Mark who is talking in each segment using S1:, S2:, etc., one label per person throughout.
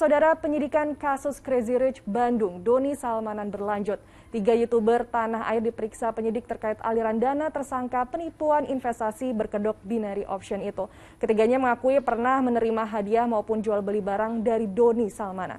S1: Saudara, penyidikan kasus Crazy Rich Bandung, Doni Salmanan berlanjut. 3 YouTuber tanah air diperiksa penyidik terkait aliran dana tersangka penipuan investasi berkedok binary option itu. Ketiganya mengakui pernah menerima hadiah maupun jual beli barang dari Doni Salmanan.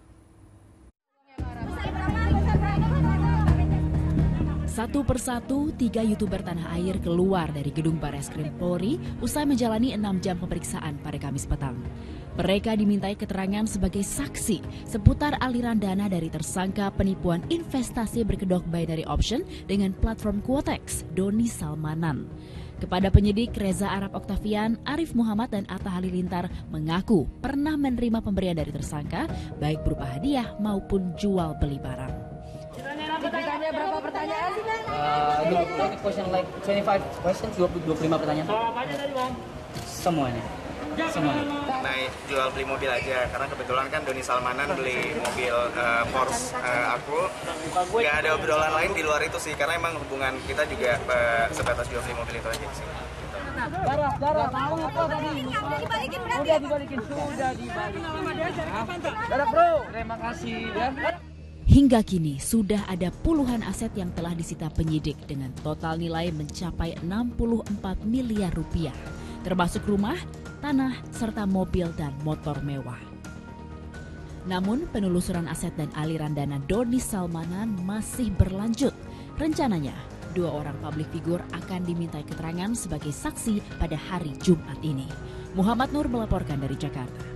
S2: Satu persatu, 3 YouTuber tanah air keluar dari gedung Barreskrim Polri usai menjalani 6 jam pemeriksaan pada Kamis petang. Mereka dimintai keterangan sebagai saksi seputar aliran dana dari tersangka penipuan investasi berkedok binary option dengan platform Quotex, Doni Salmanan. Kepada penyidik, Reza Arab Octavian, Arif Muhammad, dan Atta Halilintar mengaku pernah menerima pemberian dari tersangka, baik berupa hadiah maupun jual beli barang.
S3: Ditanya berapa pertanyaan?
S4: 25 questions, 25 pertanyaan.
S3: Apa aja tadi, Bang?
S4: Semuanya.
S5: Naik jual beli mobil aja, karena kebetulan kan Doni Salmanan beli mobil Porsche aku. Gak ada obrolan lain di luar itu sih, karena emang hubungan kita juga sebatas jual beli mobil itu aja sih.
S3: Darah, tahu apa tadi? Sudah dibalikin. Darah, bro. Terima kasih.
S2: Hingga kini sudah ada puluhan aset yang telah disita penyidik dengan total nilai mencapai 64 miliar rupiah, termasuk rumah, tanah, serta mobil dan motor mewah. Namun penelusuran aset dan aliran dana Doni Salmanan masih berlanjut. Rencananya, 2 orang publik figur akan dimintai keterangan sebagai saksi pada hari Jumat ini. Muhammad Nur melaporkan dari Jakarta.